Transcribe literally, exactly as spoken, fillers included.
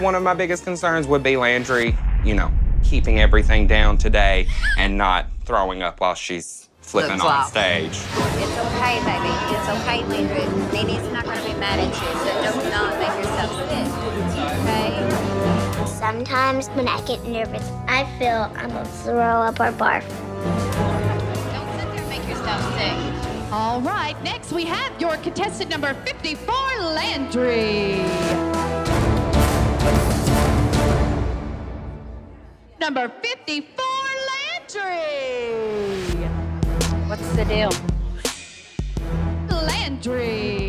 one of my biggest concerns would be Landry, you know, keeping everything down today and not throwing up while she's flipping on stage. It's okay, baby. It's okay, Landry. Nene's not going to be mad at you, so do not make yourself sick, okay? Sometimes when I get nervous, I feel I'm going to throw up or barf. Don't sit there and make yourself sick. All right, next we have your contestant number fifty-four, Landry. Number fifty-four, Landry. What's the deal? Landry.